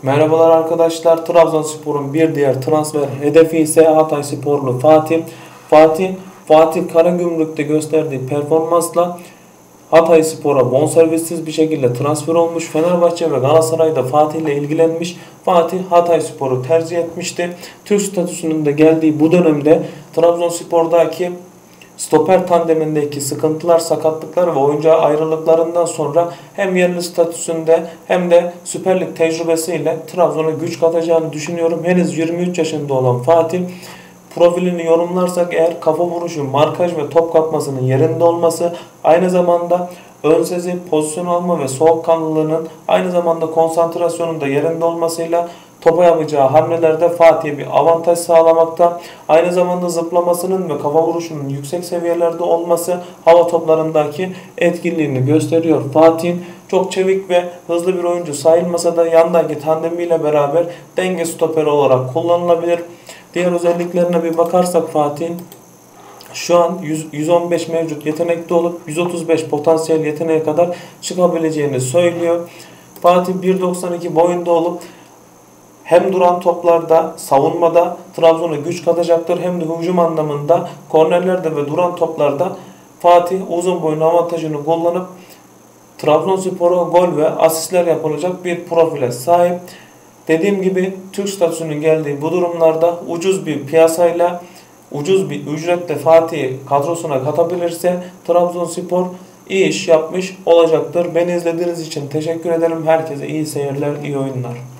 Merhabalar arkadaşlar. Trabzonspor'un bir diğer transfer hedefi ise Hataysporlu Fatih. Fatih Karagümrük'te gösterdiği performansla Hatayspor'a bonservissiz bir şekilde transfer olmuş. Fenerbahçe ve Galatasaray'da Fatih ile ilgilenmiş. Fatih Hatayspor'u tercih etmişti. Türk statüsünün de geldiği bu dönemde Trabzonspor'daki stoper tandemindeki sıkıntılar, sakatlıklar ve oyuncu ayrılıklarından sonra hem yerli statüsünde hem de Süper Lig tecrübesiyle Trabzon'a güç katacağını düşünüyorum. Henüz 23 yaşında olan Fatih, profilini yorumlarsak eğer kafa vuruşu, markaj ve top kapmasının yerinde olması, aynı zamanda ön sezi, pozisyon alma ve soğukkanlılığının, aynı zamanda konsantrasyonun da yerinde olmasıyla topa yapacağı hamlelerde Fatih'e bir avantaj sağlamakta. Aynı zamanda zıplamasının ve kafa vuruşunun yüksek seviyelerde olması hava toplarındaki etkinliğini gösteriyor. Fatih'in çok çevik ve hızlı bir oyuncu sayılmasa da yandaki tandemiyle beraber denge stoperi olarak kullanılabilir. Diğer özelliklerine bir bakarsak Fatih'in şu an 115 mevcut yetenekte olup 135 potansiyel yeteneğe kadar çıkabileceğini söylüyor. Fatih 1.92 boyunda olup hem duran toplarda, savunmada Trabzon'a güç katacaktır, hem de hücum anlamında kornerlerde ve duran toplarda Fatih uzun boyun avantajını kullanıp Trabzonspor'a gol ve asistler yapılacak bir profile sahip. Dediğim gibi Türk statüsünün geldiği bu durumlarda ucuz bir piyasayla, ucuz bir ücretle Fatih'i kadrosuna katabilirse Trabzonspor iyi iş yapmış olacaktır. Beni izlediğiniz için teşekkür ederim. Herkese iyi seyirler, iyi oyunlar.